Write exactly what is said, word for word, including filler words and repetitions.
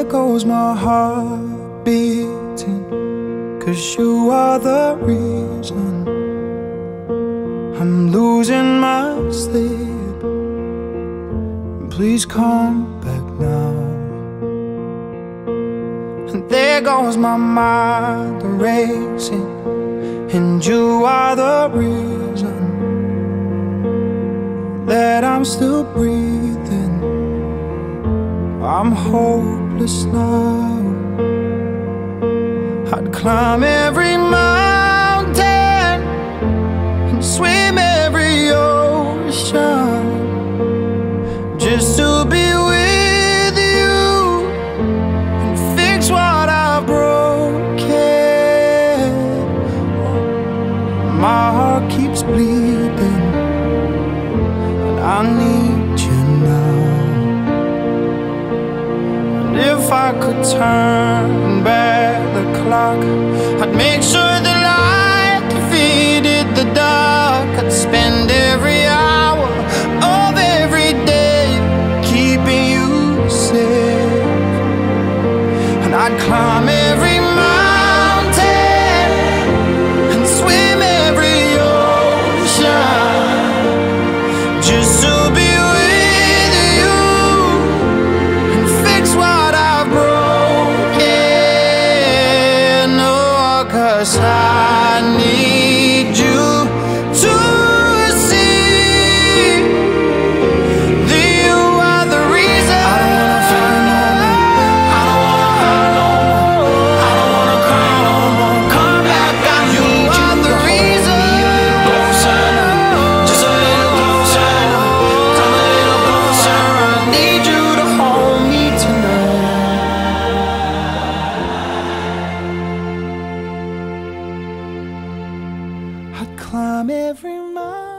goes my heart beating, 'cause you are the reason I'm losing my sleep. Please come back now. And there goes my mind racing, and you are the reason that I'm still breathing. I'm hopeless now. I'd climb every mountain and swim every ocean just to be with you and fix what I've broken. My heart keeps bleeding and I need you now. And if I could turn back the clock, I'd make sure the light defeated the dark. I'd spend every hour of every day keeping you safe. And I'd climb every mountain and swim every ocean just to be with you and fix what I've broken. Oh, 'cause I need you to see that you are the reason. I don't wanna fight no more. I don't wanna hide no more. I don't wanna cry no more. Come back, I need you are the reason. Closer, just a little closer. Come a little closer. I need you to hold me tonight. I'd climb every mountain